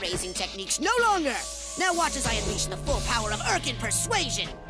raising techniques no longer. Now watch as I unleash the full power of Urkin Persuasion.